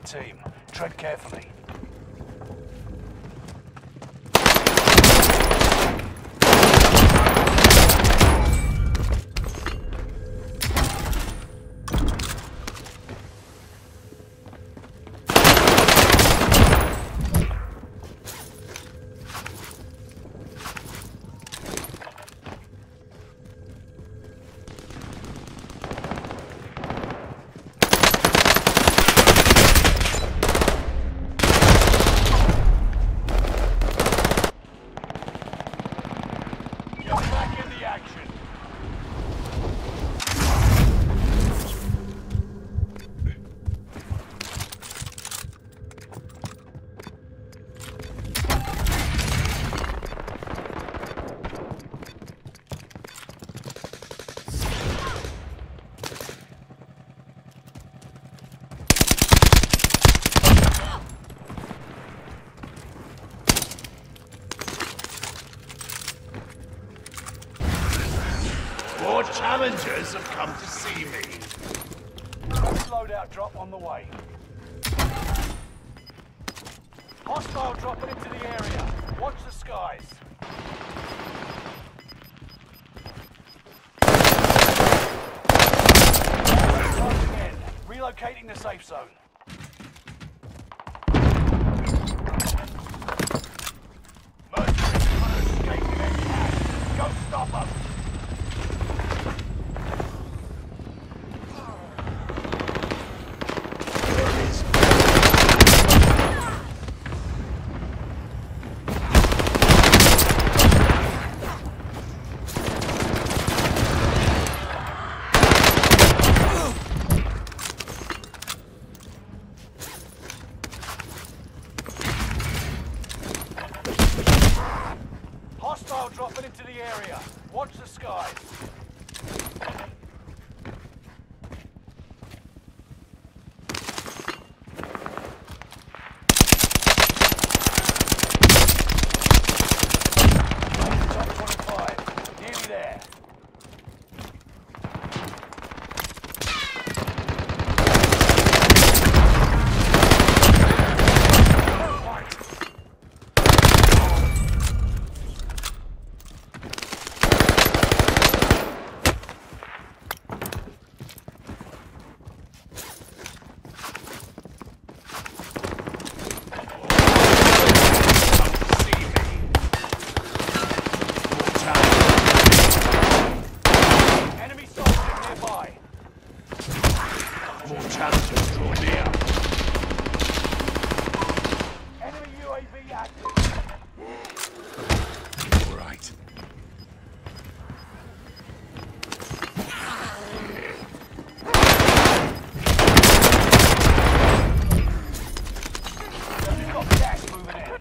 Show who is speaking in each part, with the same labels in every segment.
Speaker 1: team. Tread carefully.
Speaker 2: More challengers have come to see me.
Speaker 1: Loadout drop on the way. Hostile dropping into the area. Watch the skies. Charging in. Relocating the safe zone. Mercenaries trying to escape with their cash. Go stop them. Hostile dropping into the area. Watch the skies. Top 25. Nearly there.
Speaker 2: More challengers draw near.
Speaker 1: Enemy UAV active.
Speaker 2: All right.
Speaker 1: You've got gas moving in.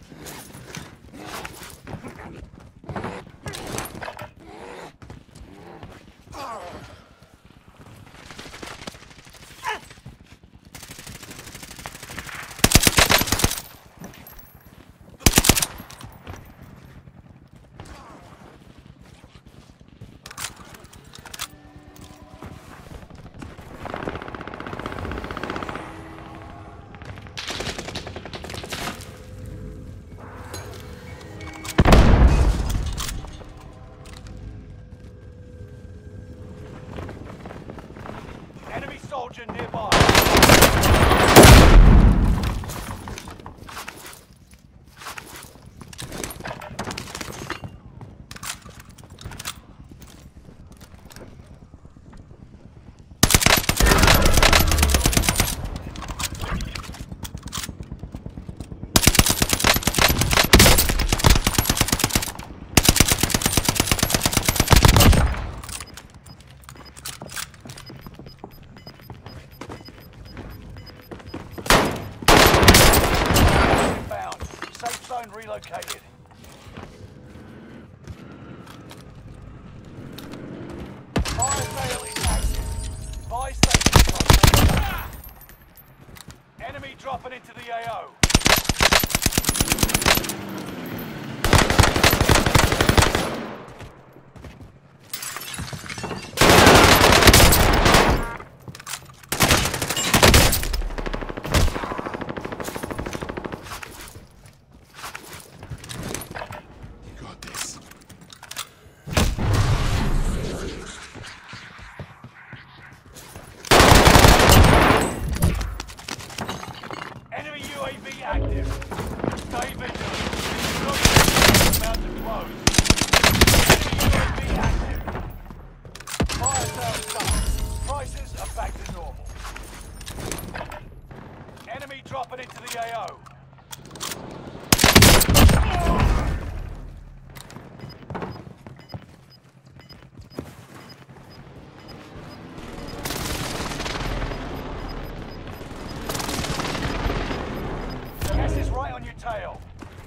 Speaker 1: Enemy soldier nearby. Safe zone relocated. Fire sale is active. Buy station. Enemy dropping into the AO. UAV active. Stay vigilant. It's about to close. Enemy UAV active. Fire sales done. Prices are back to normal. Enemy dropping into the AO. Gas is right on your tail.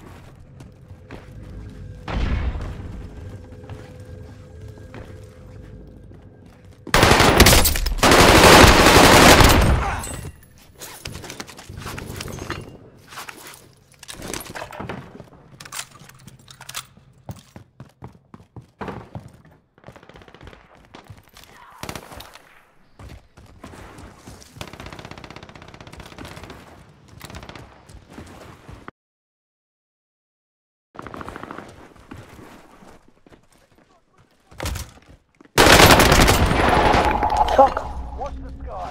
Speaker 1: Watch the sky.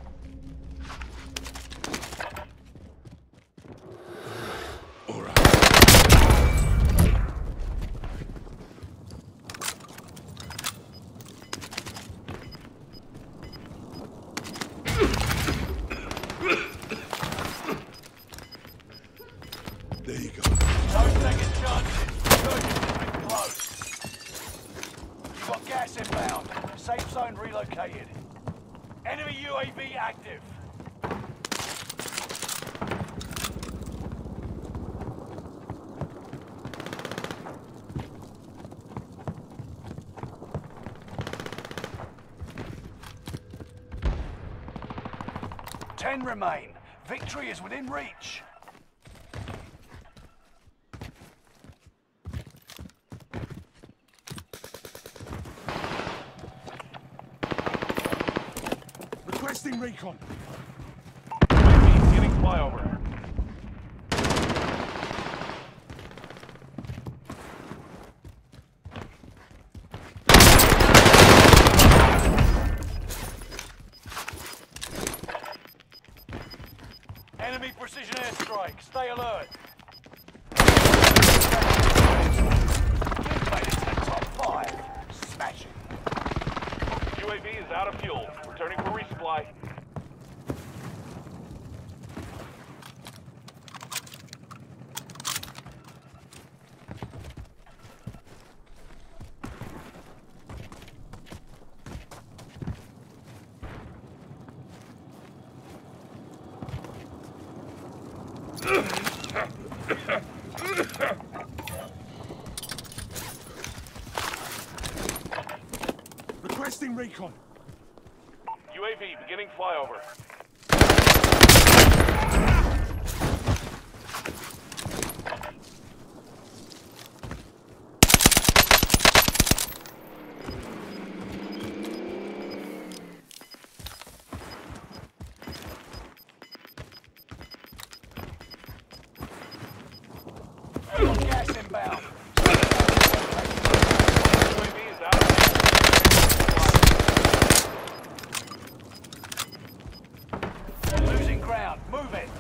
Speaker 2: There you go.
Speaker 1: No second chances. Surgeons has been closed. You got gas inbound. Safe zone relocated. Enemy UAV active. Ten remain. Victory is within reach.
Speaker 2: Requesting recon.
Speaker 1: UAV getting flyover. Enemy precision airstrike. Stay alert. You've made it to the top 5. Smashing. UAV is out of fuel. Returning for resupply.
Speaker 2: Requesting recon.
Speaker 1: UAV beginning flyover. Gas inbound. UAV is out. Losing ground. Move it.